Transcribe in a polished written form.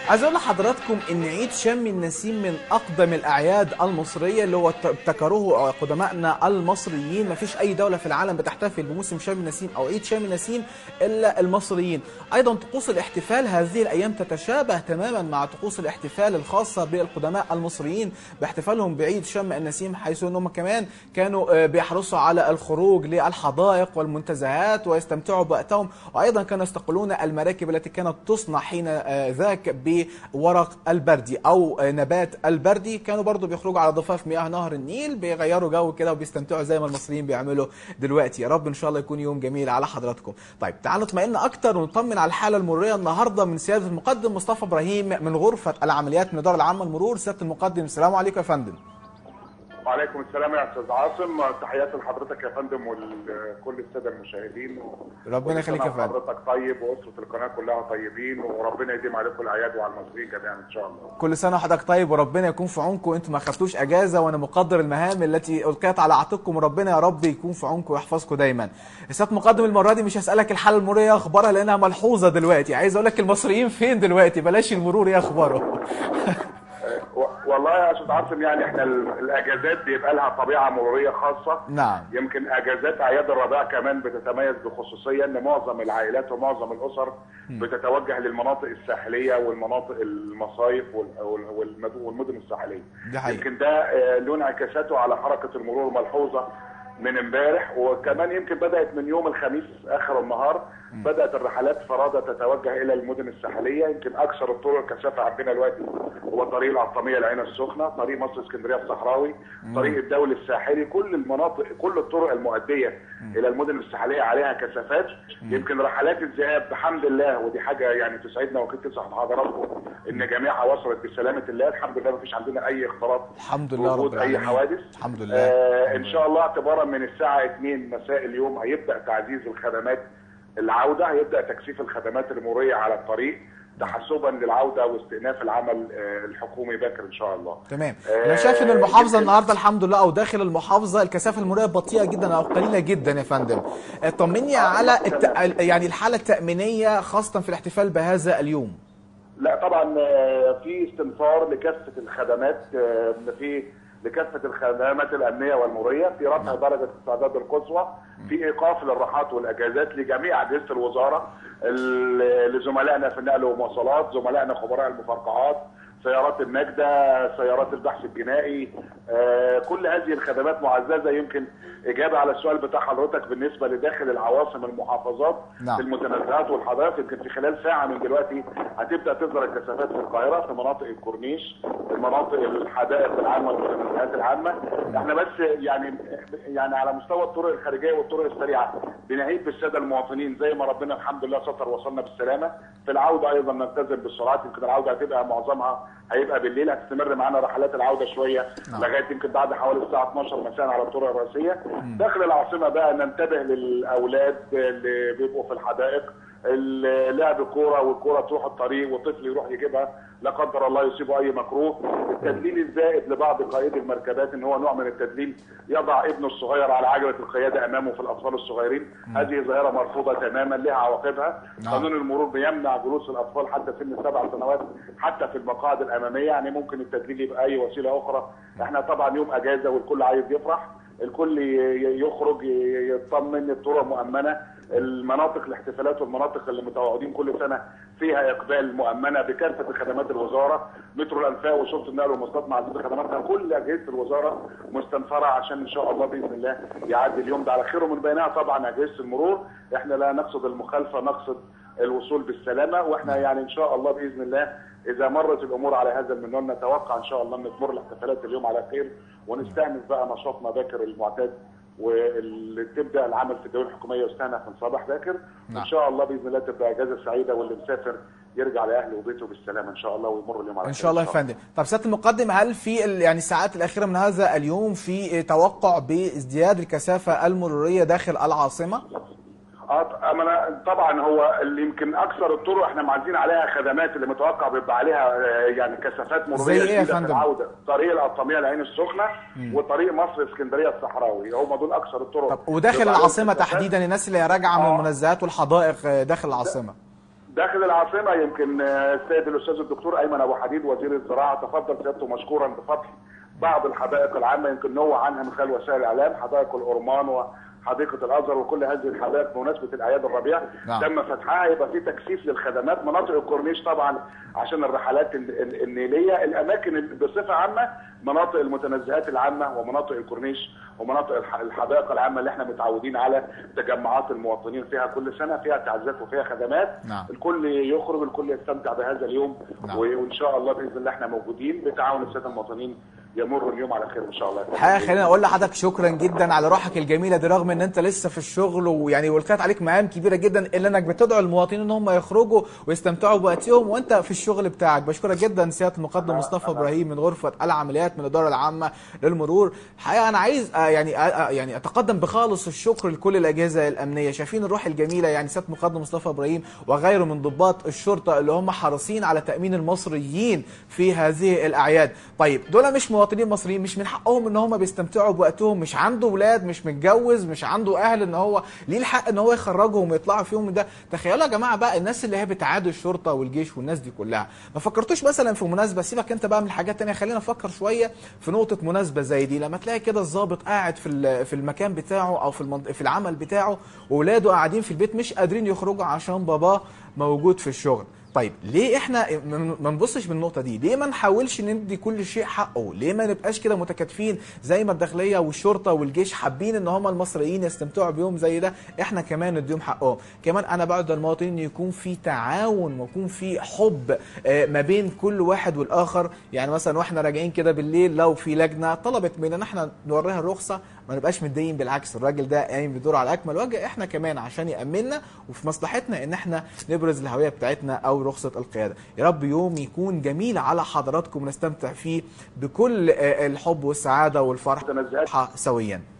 عايز اقول لحضراتكم ان عيد شم النسيم من اقدم الاعياد المصريه اللي هو ابتكروه قدماءنا المصريين. مفيش اي دوله في العالم بتحتفل بموسم شم النسيم او عيد شم النسيم الا المصريين. ايضا طقوس الاحتفال هذه الايام تتشابه تماما مع طقوس الاحتفال الخاصه بالقدماء المصريين باحتفالهم بعيد شم النسيم، حيث انهم كمان كانوا بيحرصوا على الخروج للحدائق والمنتزهات ويستمتعوا بوقتهم، وايضا كانوا يستقلون المراكب التي كانت تصنع حين ذاك بورق البردي او نبات البردي. كانوا برضو بيخرجوا على ضفاف مياه نهر النيل بيغيروا جو كده وبيستمتعوا زي ما المصريين بيعملوا دلوقتي. يا رب ان شاء الله يكون يوم جميل على حضراتكم. طيب تعالوا نطمئن اكتر ونطمن على الحاله المروريه النهارده من سياده المقدم مصطفى ابراهيم من غرفه العمليات من الاداره العامه للمرور. سياده المقدم السلام عليكم يا فندم. وعليكم السلام يا استاذ عاصم، تحياتي لحضرتك يا فندم ولكل الساده المشاهدين. ربنا يخليك يا فندم. حضرتك طيب واسره القناه كلها طيبين، وربنا يديم عليكم الاعياد وعلى المصريين جميعا ان شاء الله. كل سنه وحضرتك طيب وربنا يكون في عونكم، انتم ما خدتوش اجازه وانا مقدر المهام التي القيت على عاتقكم، وربنا يا رب يكون في عونكم ويحفظكم دايما. سياده المقدم المره دي مش هسالك الحاله المروريه اخبارها لانها ملحوظه دلوقتي، عايز اقول لك المصريين فين دلوقتي، بلاش المرور ايه اخباره. والله يا استاذ عاصم يعني احنا الاجازات بيبقى لها طبيعه مروريه خاصه. نعم. يمكن اجازات اعياد الربيع كمان بتتميز بخصوصيه ان معظم العائلات ومعظم الاسر بتتوجه للمناطق الساحليه والمناطق المصايف والمدن الساحليه. يمكن ده له انعكاساته على حركه المرور ملحوظه من امبارح، وكمان يمكن بدات من يوم الخميس اخر النهار بدات الرحلات فرادى تتوجه الى المدن الساحليه. يمكن اكثر الطرق كثافه عندنا دلوقتي هو طريق القطاميه العين السخنه، طريق مصر اسكندريه الصحراوي، طريق الدولي الساحلي. كل المناطق كل الطرق المؤديه الى المدن الساحليه عليها كثافات. يمكن رحلات الذهاب بحمد الله، ودي حاجه يعني تسعدنا واكيد تسعد حضراتكم ان جميعها وصلت بسلامه الله الحمد لله، ما فيش عندنا اي اختلاط الحمد لله رب العالمين، اي حوادث الحمد لله. ان شاء الله اعتبارا من الساعه 2 مساء اليوم هيبدا تعزيز الخدمات العوده، هيبدا تكثيف الخدمات المروريه على الطريق تحسبا للعوده واستئناف العمل الحكومي باكر ان شاء الله. تمام. انا شايف ان المحافظه النهارده الحمد لله او داخل المحافظه الكثافه المروريه بطيئه جدا او قليله جدا يا فندم. طمني على يعني الحاله التامينيه خاصه في الاحتفال بهذا اليوم. لا طبعا في استنفار لكافه الخدمات، لكافه الخدمات الامنيه والمروريه، في رفع درجه الاستعداد القصوى، في ايقاف للراحات والاجازات لجميع اجهزه الوزاره، لزملائنا في النقل والمواصلات، زملائنا خبراء المفرقعات، سيارات النجده، سيارات البحث الجنائي، كل هذه الخدمات معززه. يمكن اجابه على السؤال بتاع حضرتك بالنسبه لداخل العواصم المحافظات في المتنزهات والحدائق، يمكن في خلال ساعه من دلوقتي هتبدا تظهر الكثافات في القاهره في مناطق الكورنيش، في مناطق الحدائق العامه والمتنزهات العامه. احنا بس يعني على مستوى الطرق الخارجيه والطرق السريعه بنعيد بالساده المواطنين زي ما ربنا الحمد لله ستر وصلنا بالسلامه. في العوده ايضا نلتزم بالسرعات، يمكن العوده هتبقى معظمها هيبقى بالليل، هتستمر معانا رحلات العوده شويه لغايه يمكن بعد حوالي الساعه 12 مساء على الطرق الرئيسيه. داخل العاصمه بقى ننتبه للاولاد اللي بيبقوا في الحدائق، لعب كوره والكوره تروح الطريق وطفل يروح يجيبها لا قدر الله يصيبه اي مكروه. التدليل الزائد لبعض قائدي المركبات ان هو نوع من التدليل، يضع ابنه الصغير على عجله القياده امامه في الاطفال الصغيرين. هذه ظاهره مرفوضه تماما لها عواقبها. قانون المرور بيمنع جلوس الاطفال حتى سن 7 سنوات حتى في المقاعد الاماميه، يعني ممكن التدليل يبقى اي وسيله اخرى. احنا طبعا يوم اجازه والكل عايز يفرح، الكل يخرج يطمن، الطرق مؤمنه، المناطق الاحتفالات والمناطق اللي متواجدين كل سنه فيها اقبال مؤمنه بكافه خدمات الوزاره، مترو الانفاق وشرطه النقل والمواصلات مع خدماتها، كل اجهزه الوزاره مستنفره عشان ان شاء الله باذن الله يعدي اليوم ده على خير. ومن بينها طبعا اجهزه المرور، احنا لا نقصد المخالفه، نقصد الوصول بالسلامه، واحنا يعني ان شاء الله باذن الله اذا مرت الامور على هذا المنوال نتوقع ان شاء الله ان تمر الاحتفالات اليوم على خير ونستأنف بقى نشاطنا باكر المعتاد، واللي تبدا العمل في الدوله الحكوميه يستأنف من صباح باكر. ان شاء الله باذن الله تبقى اجازه سعيده، واللي مسافر يرجع لاهله وبيته بالسلامه ان شاء الله ويمر اليوم على خير ان شاء الله يا فندم. طب سياده المقدم، هل في يعني الساعات الاخيره من هذا اليوم في توقع بازدياد الكثافه المروريه داخل العاصمه؟ طبعا هو اللي يمكن اكثر الطرق احنا معزين عليها خدمات اللي متوقع بيبقى عليها يعني كثافات مروريه زي ايه يا فندم؟ العوده طريق القطاميه العين السخنه وطريق مصر اسكندريه الصحراوي، هم دول اكثر الطرق. طب وداخل العاصمه تحديدا الناس اللي راجعه من المنزهات والحدائق داخل العاصمه؟ داخل العاصمه يمكن السيد الاستاذ الدكتور ايمن ابو حديد وزير الزراعه تفضل سيادته مشكورا بفتح بعض الحدائق العامه يمكن نوع عنها من خلال وسائل الاعلام، حدائق الأورمان وحديقه الازهر وكل هذه الحدائق بمناسبه الاعياد الربيع تم فتحها. يبقى في تكثيف للخدمات، مناطق الكورنيش طبعا عشان الرحلات النيليه، الاماكن بصفه عامه مناطق المتنزهات العامه ومناطق الكورنيش ومناطق الحدائق العامه اللي احنا متعودين على تجمعات المواطنين فيها كل سنه، فيها تعزيات وفيها خدمات. الكل يخرج، الكل يستمتع بهذا اليوم. وان شاء الله باذن الله احنا موجودين بتعاون الساده المواطنين يمر اليوم على خير ان شاء الله. الحقيقه خليني اقول لحضرتك شكرا جدا على روحك الجميله دي، رغم ان انت لسه في الشغل ويعني وكانت عليك مهام كبيره جدا، الا انك بتدعو المواطنين ان هم يخرجوا ويستمتعوا بوقتهم وانت في الشغل بتاعك. بشكرك جدا سياده المقدم مصطفى ابراهيم من غرفه العمليات من الاداره العامه للمرور. الحقيقه انا عايز يعني اتقدم بخالص الشكر لكل الاجهزه الامنيه، شايفين الروح الجميله يعني سياده المقدم مصطفى ابراهيم وغيره من ضباط الشرطه اللي هم حريصين على تامين المصريين في هذه الاعياد. طيب دول مش مواطنين مصريين، مش من حقهم ان هم بيستمتعوا بوقتهم، مش عنده اولاد، مش متجوز، مش عنده اهل ان هو ليه الحق ان هو يخرجهم ويطلعوا فيهم ده. تخيلوا يا جماعه بقى الناس اللي هي بتعادي الشرطه والجيش والناس دي كلها، ما فكرتوش مثلا في مناسبه، سيبك انت بقى من الحاجات الثانيه، خلينا نفكر شويه في نقطه مناسبه زي دي، لما تلاقي كده الضابط قاعد في المكان بتاعه او في العمل بتاعه واولاده قاعدين في البيت مش قادرين يخرجوا عشان باباه موجود في الشغل. طيب ليه احنا ما نبصش بالنقطه دي؟ ليه ما نحاولش ندي كل شيء حقه؟ ليه ما نبقاش كده متكاتفين زي ما الداخليه والشرطه والجيش حابين ان هم المصريين يستمتعوا بيوم زي ده، احنا كمان نديهم حقهم. كمان انا بعد المواطنين يكون في تعاون ويكون في حب ما بين كل واحد والاخر. يعني مثلا واحنا راجعين كده بالليل لو في لجنه طلبت مننا احنا نوريها الرخصه ما نبقاش متضايقين، بالعكس الراجل ده قايم بدور على اكمل وجه، احنا كمان عشان يامننا وفي مصلحتنا ان احنا نبرز الهويه بتاعتنا او رخصه القياده. يا رب يوم يكون جميل على حضراتكم ونستمتع فيه بكل الحب والسعاده والفرح سويا.